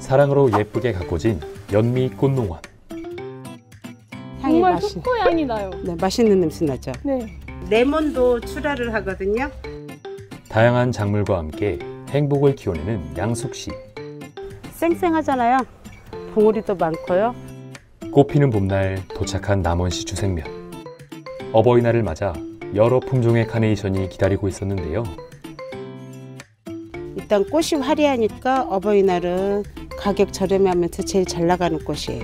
사랑으로 예쁘게 가꿔진 연미 꽃농원. 정말 초코향이 나요. 네, 맛있는 냄새 나죠? 네. 레몬도 출하를 하거든요. 다양한 작물과 함께 행복을 키워내는 양숙씨. 쌩쌩하잖아요. 봉우리도 많고요. 꽃피는 봄날 도착한 남원시 주생면. 어버이날을 맞아 여러 품종의 카네이션이 기다리고 있었는데요. 일단 꽃이 화려하니까 어버이날은 가격 저렴하면서 제일 잘 나가는 꽃이에요.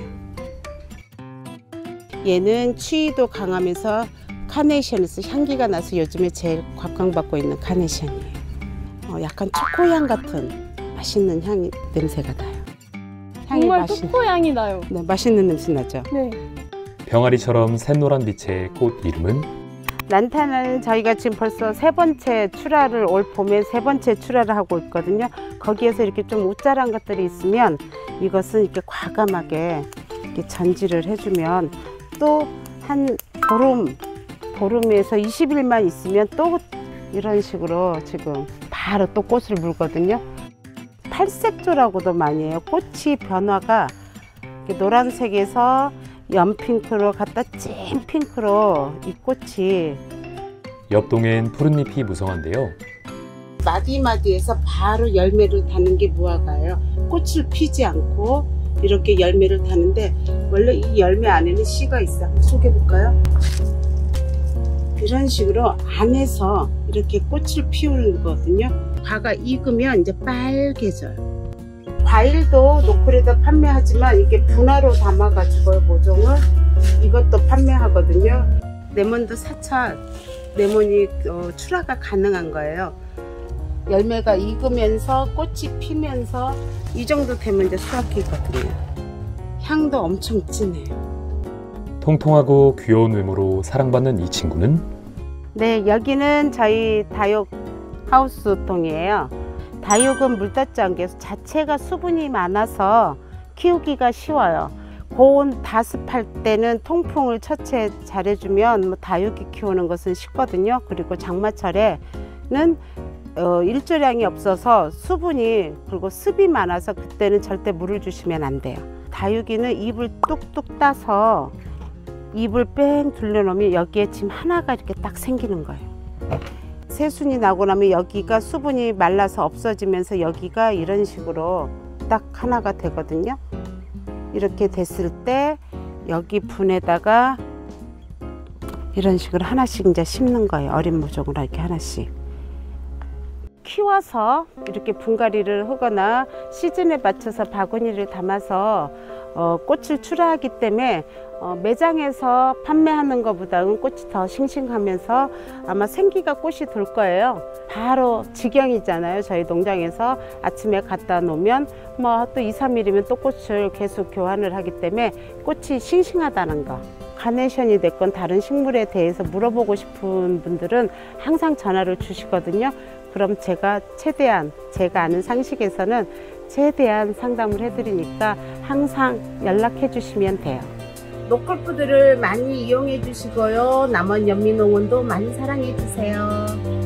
얘는 추위도 강하면서 카네이션에서 향기가 나서 요즘에 제일 곽광받고 있는 카네이션이에요. 약간 초코향 같은 맛있는 향이 냄새가 나요. 정말 초코향이 나요. 네, 맛있는 냄새 나죠? 네. 병아리처럼 샛노란 빛의 꽃 이름은? 란타는 저희가 지금 벌써 3번째 출하를, 올 봄에 3번째 출하를 하고 있거든요. 거기에서 이렇게 좀 웃자란 것들이 있으면 이것은 이렇게 과감하게 이렇게 전지를 해주면 또 한 보름에서 20일만 있으면 또 이런 식으로 지금 바로 또 꽃을 물거든요. 팔색조라고도 많이 해요. 꽃이 변화가 노란색에서 연핑크로 갔다 찐 핑크로 이 꽃이. 옆동엔 푸른잎이 무성한데요. 마디마디에서 바로 열매를 타는 게 무화과예요. 꽃을 피지 않고 이렇게 열매를 타는데 원래 이 열매 안에는 씨가 있어. 속여볼까요? 이런 식으로 안에서 이렇게 꽃을 피우는 거거든요. 과가 익으면 이제 빨개져요. 과일도 노클에다 판매하지만 이게 분화로 담아가지고 모종을 이것도 판매하거든요. 레몬도 4차 레몬이 출하가 가능한 거예요. 열매가 익으면서 꽃이 피면서 이 정도 되면 이제 수확이거든요. 향도 엄청 진해요. 통통하고 귀여운 외모로 사랑받는 이 친구는? 네, 여기는 저희 다육 하우스통이에요. 다육은 물 닿지 않게 해서 자체가 수분이 많아서 키우기가 쉬워요. 고온 다습할 때는 통풍을 처치해 잘해주면 다육이 키우는 것은 쉽거든요. 그리고 장마철에는 일조량이 없어서 수분이 그리고 습이 많아서 그때는 절대 물을 주시면 안 돼요. 다육이는 잎을 뚝뚝 따서 잎을 뺑 둘러놓으면 여기에 침 하나가 이렇게 딱 생기는 거예요. 새순이 나고 나면 여기가 수분이 말라서 없어지면서 여기가 이런 식으로 딱 하나가 되거든요. 이렇게 됐을 때 여기 분에다가 이런 식으로 하나씩 이제 심는 거예요. 어린 모종으로 이렇게 하나씩 키워서 이렇게 분갈이를 하거나 시즌에 맞춰서 바구니를 담아서 꽃을 출하하기 때문에 매장에서 판매하는 것보다는 꽃이 더 싱싱하면서 아마 생기가 꽃이 돌 거예요. 바로 직영이잖아요. 저희 농장에서 아침에 갖다 놓으면 뭐 또 2, 3일이면 또 꽃을 계속 교환을 하기 때문에 꽃이 싱싱하다는 거. 카네이션이 됐건 다른 식물에 대해서 물어보고 싶은 분들은 항상 전화를 주시거든요. 그럼 제가 최대한 제가 아는 상식에서는 최대한 상담을 해드리니까 항상 연락해 주시면 돼요. 노컬푸드를 많이 이용해 주시고요. 남원 연미농원도 많이 사랑해 주세요.